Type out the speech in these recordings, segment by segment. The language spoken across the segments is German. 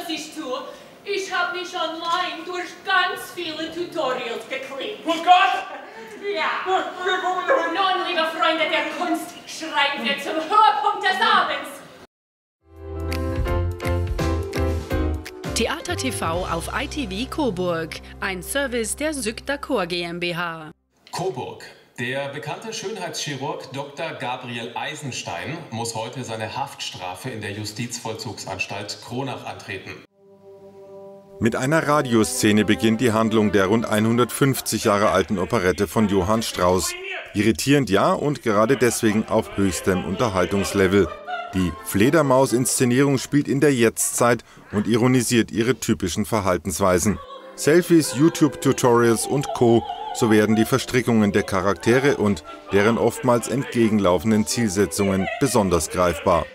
das ist so. Ich habe mich online durch ganz viele Tutorials geklickt. Oh Gott! Ja. Nun, liebe Freunde der Kunst, schreiten wir zum Höhepunkt des Abends. Theater TV auf ITV Coburg, ein Service der Sygda Chor GmbH. Coburg. Der bekannte Schönheitschirurg Dr. Gabriel Eisenstein muss heute seine Haftstrafe in der Justizvollzugsanstalt Kronach antreten. Mit einer Radioszene beginnt die Handlung der rund 150 Jahre alten Operette von Johann Strauss. Irritierend ja und gerade deswegen auf höchstem Unterhaltungslevel. Die Fledermaus-Inszenierung spielt in der Jetztzeit und ironisiert ihre typischen Verhaltensweisen. Selfies, YouTube-Tutorials und Co. So werden die Verstrickungen der Charaktere und deren oftmals entgegenlaufenden Zielsetzungen besonders greifbar.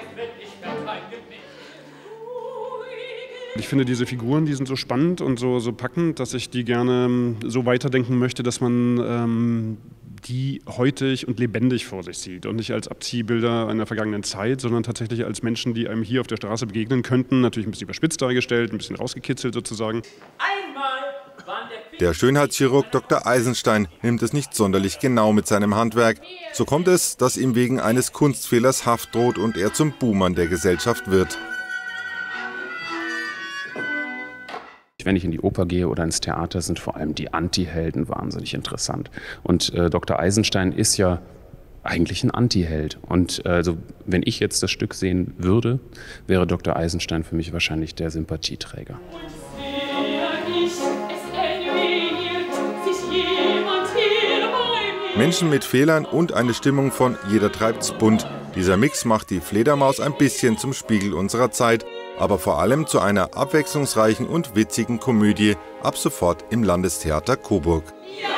Ich finde diese Figuren, die sind so spannend und so packend, dass ich die gerne so weiterdenken möchte, dass man die heutig und lebendig vor sich sieht und nicht als Abziehbilder einer vergangenen Zeit, sondern tatsächlich als Menschen, die einem hier auf der Straße begegnen könnten. Natürlich ein bisschen überspitzt dargestellt, ein bisschen rausgekitzelt sozusagen. Der Schönheitschirurg Dr. Eisenstein nimmt es nicht sonderlich genau mit seinem Handwerk. So kommt es, dass ihm wegen eines Kunstfehlers Haft droht und er zum Buhmann der Gesellschaft wird. Wenn ich in die Oper gehe oder ins Theater, sind vor allem die Anti-Helden wahnsinnig interessant. Und Dr. Eisenstein ist ja eigentlich ein Anti-Held. Und also, wenn ich jetzt das Stück sehen würde, wäre Dr. Eisenstein für mich wahrscheinlich der Sympathieträger. Menschen mit Fehlern und eine Stimmung von Jeder treibt's bunt. Dieser Mix macht die Fledermaus ein bisschen zum Spiegel unserer Zeit, aber vor allem zu einer abwechslungsreichen und witzigen Komödie ab sofort im Landestheater Coburg. Ja.